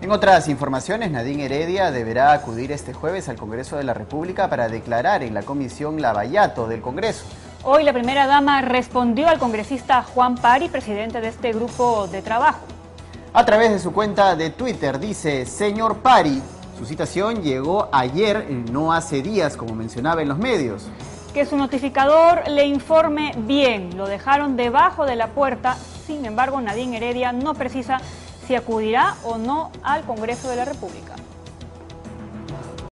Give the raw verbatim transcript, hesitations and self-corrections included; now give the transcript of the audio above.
En otras informaciones, Nadine Heredia deberá acudir este jueves al Congreso de la República para declarar en la Comisión Lavallato del Congreso. Hoy la primera dama respondió al congresista Juan Pari, presidente de este grupo de trabajo. A través de su cuenta de Twitter dice: señor Pari, su citación llegó ayer, no hace días, como mencionaba en los medios. Que su notificador le informe bien, lo dejaron debajo de la puerta. Sin embargo, Nadine Heredia no precisa si acudirá o no al Congreso de la República.